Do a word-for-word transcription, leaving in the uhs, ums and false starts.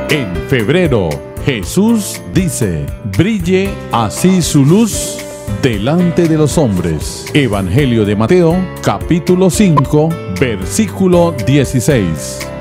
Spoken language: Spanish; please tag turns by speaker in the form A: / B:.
A: En febrero, Jesús dice: brille así su luz delante de los hombres. Evangelio de Mateo, capítulo cinco, versículo dieciséis.